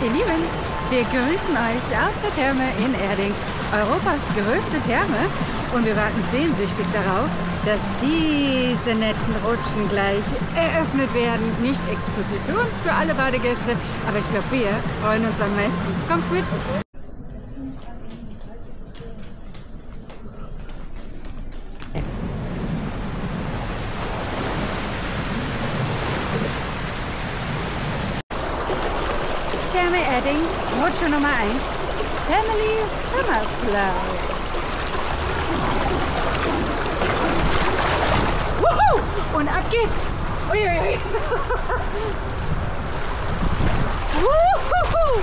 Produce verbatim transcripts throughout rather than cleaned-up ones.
Ihr Lieben, wir grüßen euch aus der Therme in Erding, Europas größte Therme. Und wir warten sehnsüchtig darauf, dass diese netten Rutschen gleich eröffnet werden. Nicht exklusiv für uns, für alle Badegäste, aber ich glaube, wir freuen uns am meisten. Kommt's mit! Therme Erding, Rutsche Nummer eins, Family Summer Slide. Wuhu! Und ab geht's! Uiuiui! Wuhu!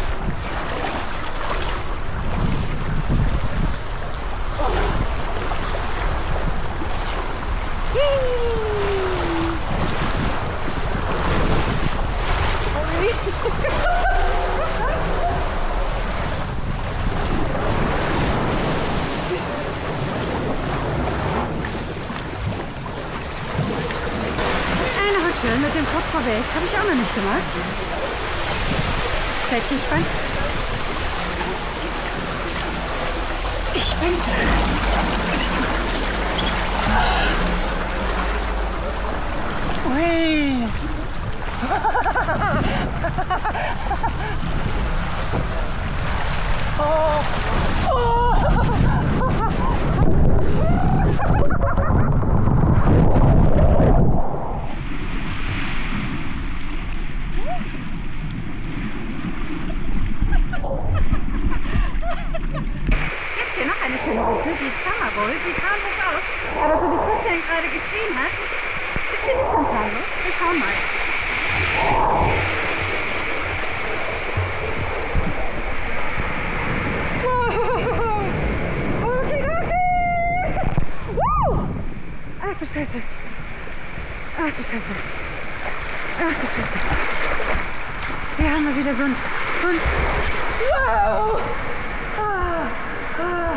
Schön mit dem Kopf vorweg. Habe ich auch noch nicht gemacht. Seid gespannt. Ich bin's. Ui. Oh. Oh. Die ist Summerbowl, sieht harmlos aus, aber so wie Christian gerade geschrien hat, ist sie nicht ganz harmlos. Wir schauen mal. Wow! Okay, okay! Woo! Ach du Scheiße! Ach du Scheiße! Ach du Scheiße! Hier haben wir wieder so ein... So ein wow! Ah, ah.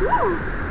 Uh.